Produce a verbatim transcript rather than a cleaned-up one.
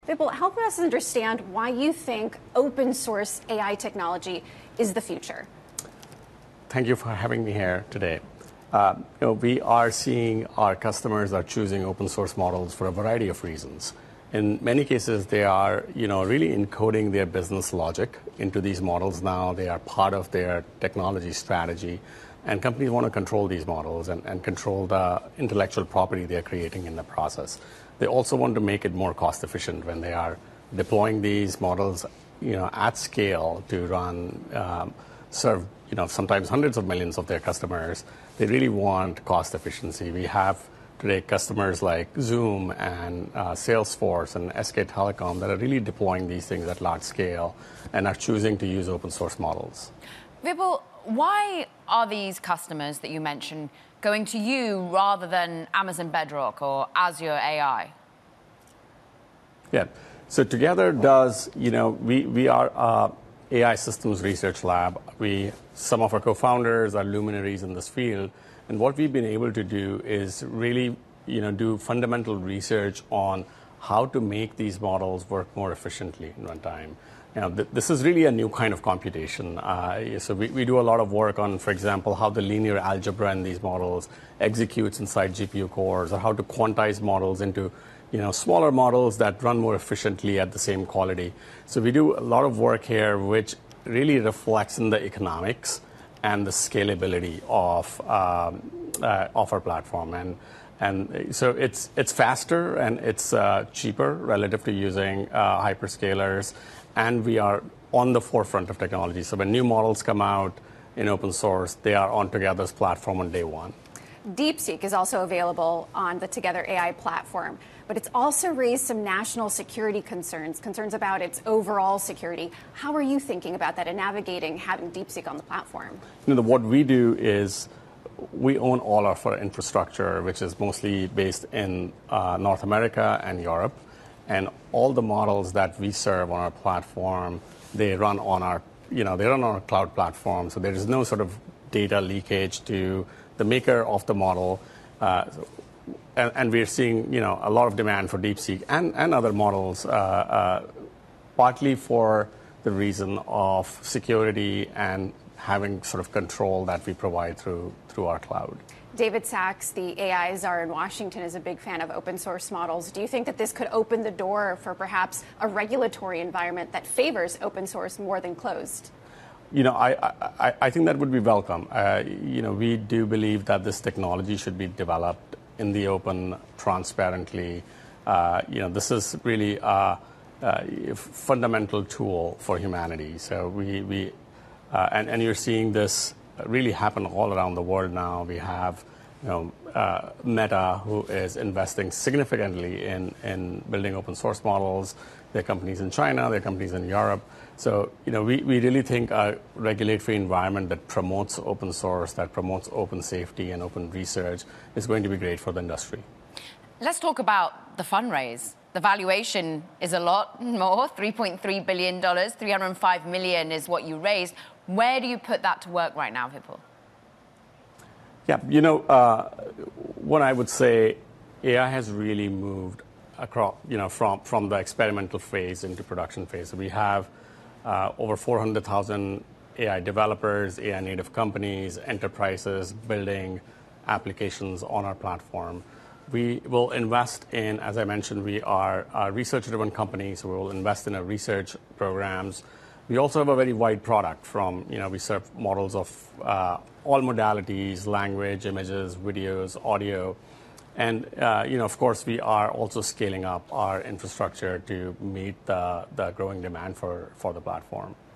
Vipul, help us understand why you think open source A I technology is the future. Thank you for having me here today. Uh, you know, we are seeing our customers are choosing open source models for a variety of reasons. In many cases, they are, you know, really encoding their business logic into these models now. They are part of their technology strategy. And companies want to control these models and, and control the intellectual property they're creating in the process. They also want to make it more cost efficient when they are deploying these models, you know, at scale to run, um, serve, you know, sometimes hundreds of millions of their customers. They really want cost efficiency. We have today customers like Zoom and uh, Salesforce and S K Telecom that are really deploying these things at large scale and are choosing to use open source models. Vipul, why are these customers that you mentioned going to you rather than Amazon Bedrock or Azure A I? Yeah, so together does, you know, we, we are uh, A I systems research lab. We, some of our co-founders are luminaries in this field. And what we've been able to do is really, you know, do fundamental research on how to make these models work more efficiently in runtime. You know, th this is really a new kind of computation. Uh, so we, we do a lot of work on, for example, how the linear algebra in these models executes inside G P U cores, or how to quantize models into, you know, smaller models that run more efficiently at the same quality. So we do a lot of work here which really reflects in the economics and the scalability of um, uh, of our platform, and and so it's it's faster and it's uh, cheaper relative to using uh, hyperscalers, and we are on the forefront of technology. So when new models come out in open source, they are on Together's platform on day one. DeepSeek is also available on the Together A I platform, but it's also raised some national security concerns, concerns about its overall security. How are you thinking about that and navigating having DeepSeek on the platform? You know, what we do is we own all of our infrastructure, which is mostly based in uh, North America and Europe, and all the models that we serve on our platform, they run on our, you know, they run on our cloud platform, so there is no sort of data leakage to the maker of the model, uh, and, and we're seeing, you know, a lot of demand for DeepSeek and, and other models, uh, uh, partly for the reason of security and having sort of control that we provide through through our cloud. David Sachs, the A I czar in Washington, is a big fan of open source models. Do you think that this could open the door for perhaps a regulatory environment that favors open source more than closed? You know, I, I, I think that would be welcome. Uh, you know, we do believe that this technology should be developed in the open, transparently. Uh, you know, this is really a, a fundamental tool for humanity. So we, we uh, and, and you're seeing this really happen all around the world now. We have, you know, uh, Meta, who is investing significantly in, in building open source models. There are companies in China, there are companies in Europe. So, you know, we, we really think a regulatory environment that promotes open source, that promotes open safety and open research is going to be great for the industry. Let's talk about the fundraise. The valuation is a lot more, three point three billion dollars, three hundred five million dollars is what you raised. Where do you put that to work right now, Vipul? Yeah, you know, uh, what I would say, A I has really moved across, you know, from, from the experimental phase into production phase. So we have uh, over four hundred thousand A I developers, A I native companies, enterprises building applications on our platform. We will invest in, as I mentioned, we are a research-driven company, so we will invest in our research programs. We also have a very wide product from, you know, we serve models of uh, all modalities, language, images, videos, audio. And, uh, you know, of course, we are also scaling up our infrastructure to meet the, the growing demand for, for the platform.